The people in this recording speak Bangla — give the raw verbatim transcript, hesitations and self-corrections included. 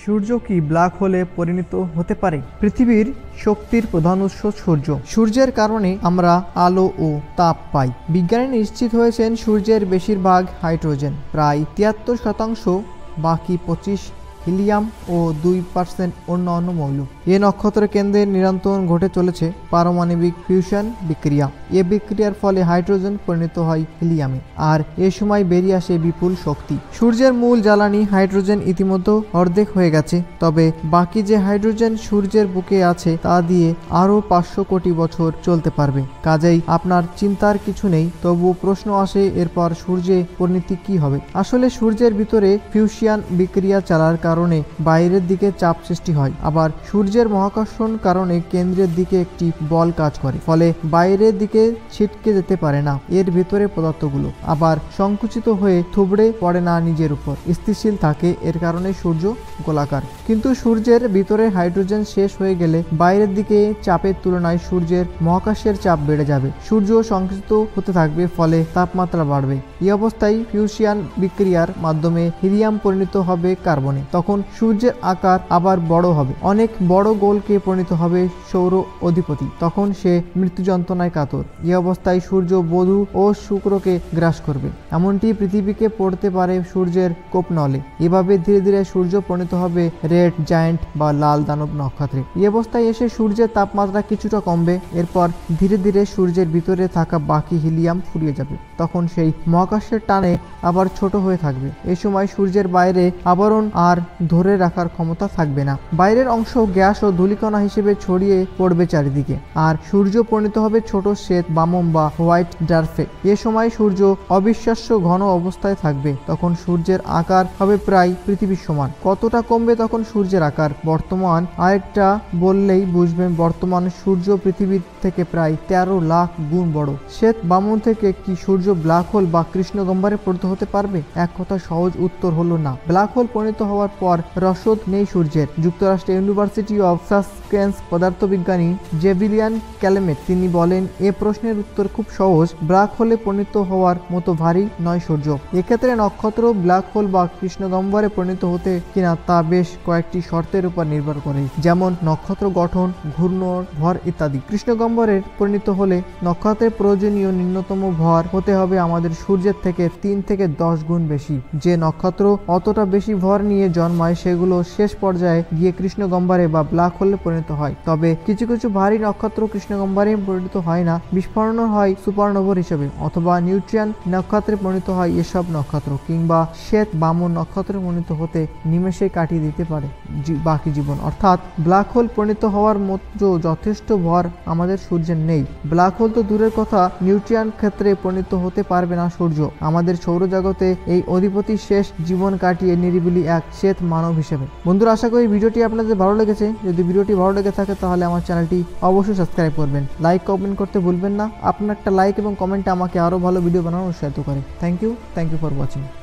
সূর্য কি ব্ল্যাক হোলে পরিণত হতে পারে? পৃথিবীর শক্তির প্রধান উৎস সূর্য। সূর্যের কারণে আমরা আলো ও তাপ পাই। বিজ্ঞানী নিশ্চিত হয়েছেন সূর্যের বেশিরভাগ হাইড্রোজেন, প্রায় তিয়াত্তর শতাংশ, বাকি পঁচিশ হিলিয়াম ও দুই পার্সেন্ট অন্যান্য মৌল। এ নক্ষত্র কেন্দ্রে নিরন্তর ঘটে চলেছে পারমাণবিক ফিউশন বিক্রিয়া। এ বিক্রিয়ার ফলে হাইড্রোজেন পরিণত হয় হিলিয়ামে, আর এ সময় বেরিয়ে আসে বিপুল শক্তি। সূর্যের মূল জ্বালানি হাইড্রোজেন ইতিমধ্যে অর্ধেক হয়ে গেছে, তবে বাকি যে হাইড্রোজেন সূর্যের বুকে আছে তা দিয়ে আরও পাঁচশো কোটি বছর চলতে পারবে। কাজেই আপনার চিন্তার কিছু নেই। তবুও প্রশ্ন আসে, এরপর সূর্যে পরিণতি কি হবে? আসলে সূর্যের ভিতরে ফিউশন বিক্রিয়া চালার কারণে বাইরের দিকে চাপ সৃষ্টি হয়, আবার সূর্যের মহাকর্ষণ কারণে কেন্দ্রের দিকে একটি বল কাজ করে, ফলে বাইরের দিকে ছিটকে যেতে পারে না। এর ভিতরে পদার্থগুলো আবার সংকুচিত হয়ে থুবড়ে পড়ে না, নিজের উপর স্থিতিশীল থাকে। এর কারণে সূর্য গোলাকার। কিন্তু সূর্যের ভিতরে হাইড্রোজেন শেষ হয়ে গেলে বাইরের দিকে চাপের তুলনায় সূর্যের মহাকাশের চাপ বেড়ে যাবে, সূর্য সংকুচিত হতে থাকবে, ফলে তাপমাত্রা বাড়বে। এই অবস্থায় ফিউশন বিক্রিয়ার মাধ্যমে হিলিয়াম পরিণত হবে কার্বনে। তখন সূর্যের আকার আবার বড় হবে, অনেক বড় গোলকে পরিণত হবে সৌর অধিপতি। তখন সে মৃত্যু যন্ত্রণায় কাতর। এই অবস্থায় সূর্য বধূ ও শুক্রকে গ্রাস করবে। এমনটি পৃথিবীকে পড়তে পারে সূর্যের কোপনলে। এভাবে ধীরে ধীরে সূর্য পরিণত হবে রেড জায়ান্ট বা লাল দানব নক্ষত্রে। এই অবস্থায় এসে সূর্যের তাপমাত্রা কিছুটা কমবে। এরপর ধীরে ধীরে সূর্যের ভিতরে থাকা বাকি হিলিয়াম ফুরিয়ে যাবে। তখন সেই মহাকাশের টানে আবার ছোট হয়ে থাকবে। এই সময় সূর্যের বাইরে আবরণ আর ধরে রাখার ক্ষমতা থাকবে না। বাইরের অংশ গ্যাস ও ধূলিকণা হিসেবে ছড়িয়ে পড়বে চারিদিকে, আর সূর্য পরিণত হবে ছোট শ্বেত বামন বা হোয়াইট ড্বার্ফে। এ সময় সূর্য অবিশ্বাস্য ঘন অবস্থায় থাকবে। তখন সূর্যের আকার হবে প্রায় পৃথিবীর সমান। কতটা কমবে তখন সূর্যের আকার? বর্তমান আরেকটা বললেই বুঝবেন, বর্তমান সূর্য পৃথিবীর থেকে প্রায় তেরো লাখ গুণ বড়। শ্বেত বামন থেকে কি সূর্য ব্ল্যাক হোল বা কৃষ্ণগহ্বরে পরিণত হতে পারবে? এক কথা সহজ উত্তর হলো না। ব্ল্যাক হোল পরিণত হওয়ার পর রসদ নেই সূর্যের। যুক্তরাষ্ট্রের ইউনিভার্সিটি অফ সাসেক্স পদার্থবিজ্ঞানী জেভিলিয়ান ক্যালেমেট তিনি বলেন, এ প্রশ্নের উত্তর খুব সহজ। ব্ল্যাক হোলে পরিণত হওয়ার মতো ভারী নয় সূর্য। এক্ষেত্রে নক্ষত্র ব্ল্যাক হোল বা কৃষ্ণগহ্বরে পরিণত হতে কিনা তা বেশ কয়েকটি শর্তের উপর নির্ভর করে, যেমন নক্ষত্র গঠন, ঘূর্ণন, ভর ইত্যাদি। কৃষ্ণগহ্বরে পরিণত হলে নক্ষত্রের প্রয়োজনীয় ন্যূনতম ভর হতে হবে আমাদের সূর্যের থেকে তিন থেকে দশ গুণ বেশি। যে নক্ষত্র অতটা বেশি ভর নিয়ে জন্মায় সেগুলো শেষ পর্যায়ে গিয়ে কৃষ্ণগহ্বরে বা ব্ল্যাক হোলে পরিণত হয়। তবে কিছু কিছু ভারী নক্ষত্র কৃষ্ণগহ্বরে পরিণত হয় না, বিস্ফোরণ হয় সুপারনোভা হিসেবে, অথবা নিউট্রিয়ন নক্ষত্রে পরিণত হয়। এসব নক্ষত্র কিংবা শ্বেত বামন নক্ষত্রে পরিণত হতে নিমেষে কাটিয়ে দিতে পারে বাকি জীবন। অর্থাৎ ব্ল্যাক হোল পরিণত হওয়ার মতো যথেষ্ট ভর আমাদের সূর্যের নেই। ব্ল্যাক হোল তো দূরের কথা, নিউট্রিয়ন ক্ষেত্রে পরিণত হতে পারবে না সূর্য। আমাদের সৌরজগতে এই অধিপতি শেষ জীবন কাটিয়ে নিরিবিলি এক শ্বেত মানব হিসেবে। বন্ধুরা, আশা করি ভিডিওটি আপনাদের ভালো লেগেছে। যদি ভিডিওটি ভালো লেগে থাকে তাহলে আমার চ্যানেলটি অবশ্যই সাবস্ক্রাইব করবেন। লাইক কমেন্ট করতে ভুলবেন না। আপনার একটা লাইক এবং কমেন্টে আমাকে আরও ভালো ভিডিও বানানোর উৎসাহিত করে। Thank you thank you for watching.